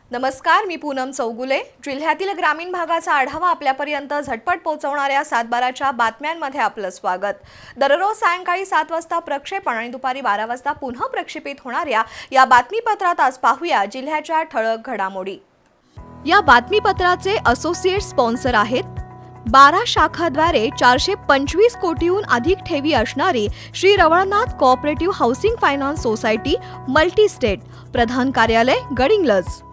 नमस्कार, मी पूनम चौगुले। जिल्ह्यातील ग्रामीण भागाचा आढावा आपल्यापर्यंत झटपट पोहोचवणाऱ्या सातबाराच्या बातम्यांमध्ये आपलं स्वागत। दररोज सायंकाळी 7 वाजता प्रक्षेपण आणि दुपारी 12 वाजता पुन्हा प्रक्षेपित होणाऱ्या या बातमीपत्रात आज पाहूया जिल्ह्याच्या ठळक घडामोडी। या बातमीपत्राचे असोसिएट स्पॉन्सर आहेत 12 शाखाद्वारे 425 कोटीहून अधिक ठेवी असणारी Shri Ravalnath cooperative housing finance society multi state, प्रधान कार्यालय गडिंग्लज।